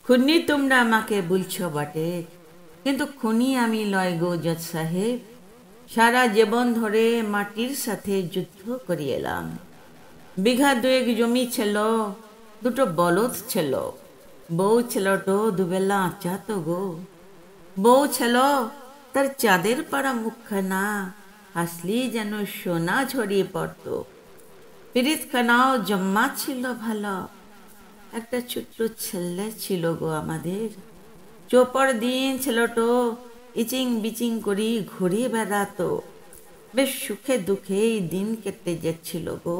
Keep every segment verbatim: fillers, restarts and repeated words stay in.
খুনি তোমরা আমাকে বলছ বটে, কিন্তু খুনি আমি লয় গো জজ সাহেব। সারা জীবন ধরে মাটির সাথে যুদ্ধ করে এলাম। বিঘা দুয়েক জমি ছিল, দুটো বলদ ছিল, বউ ছেলেটো দুবেলা আঁচাতো গো। বউ ছিল তার চাঁদের পাড়া মুখখানা হাসলি যেন সোনা ঝরিয়ে পড়ত। পিরিতখানাও জম্মা ছিল ভালো। একটা ছোট্ট ছেলে ছিল গো আমাদের। চোপড় দিন ছেলেটো ইচিং বিচিং করি ঘুরে বেড়াতো। বেশ সুখে দুঃখেই দিন কেটে যাচ্ছিল গো।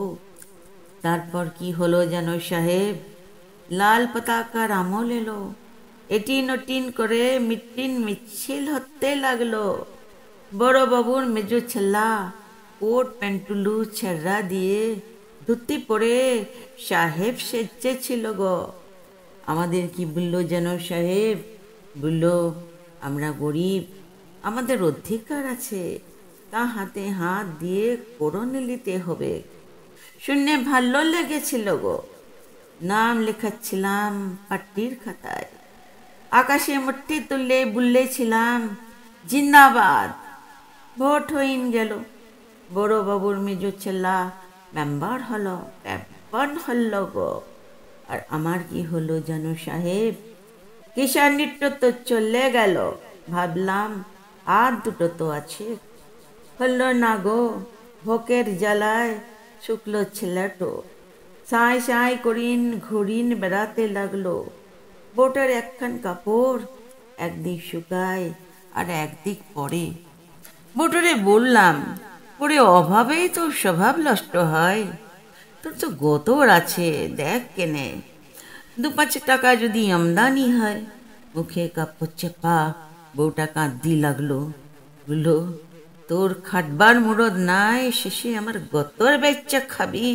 তারপর কি হলো জানো সাহেব, লাল পতাকার আমল এলো। এটিন ওটিন করে মিটিন মিছিল হতে লাগলো। বড় বাবুর মেজো ছেলা কোট প্যান্টুলু ছেড়া দিয়ে ধুতি পরে সাহেব সেজে ছিল গো। আমাদের কি বললো যেন সাহেব, বললো আমরা গরিব, আমাদের অধিকার আছে, তা হাতে হাত দিয়ে করণ নিতে হবে। শুনে ভালো লেগেছিল গো। নাম লেখাচ্ছিলাম পাট্টির খাতায়। আকাশে মুঠি তুলে বললেছিলাম জিন্দাবাদ। ভোট হইন গেল। বড় বাবুর মেজো ছেলা মেম্বার হলো, ক্যাপ্টেন হল গো। আর আমার কি হলো জানো সাহেব, কিষাণ নৃত্য তো চলে গেল। ভাবলাম আর দুটো তো আছে, হলো না গো। ভোকের জ্বালায় শুকলো ছেলেটো সাঁই সাঁই করিন ঘুরিন বেড়াতে লাগলো। বোটের একখান কাপড় একদিক শুকায় আর একদিক পরে। বোটরে বললাম, পরে অভাবেই তো স্বভাব নষ্ট হয়। তোর তো গোতর আছে, দেখ কেনে দু পাঁচ টাকা যদি আমদানি হয়। মুখে কাপড় চেপা বউটা কাঁদতে লাগলো। বললো, তোর খাটবার মুরদ নাই, শেষে আমার গতর বেচ্চা খাবি।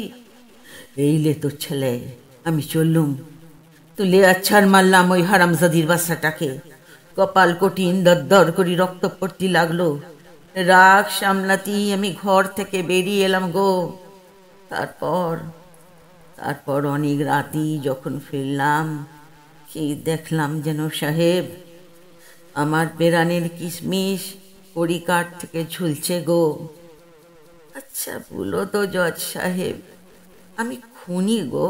এইলে তোর ছেলে, আমি চললুম। তুলে আচ্ছার মারলাম ওই হারামজাদির বাচ্চাটাকে। কপাল কঠিন দরদর করি রক্ত পড়তে লাগলো। রাগ সামলাতি আমি ঘর থেকে বেরিয়ে এলাম গো। তারপর তারপর অনেক রাতি যখন ফিরলাম, সেই দেখলাম যেন সাহেব আমার পেরানের কিশমিশ কড়িকাঠ থেকে ঝুলছে গো। আচ্ছা বলো তো জজ সাহেব, আমি খুনি গো?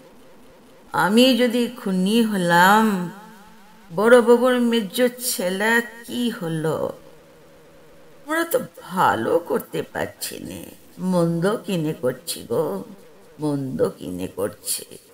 আমি যদি খুনি হলাম, বড় বাবুর মেজো ছেলে কি হলো? ওরা তো ভালো করতে পারছি নে, মন্দ কিনে করছি গো, মন্দ কিনে করছে।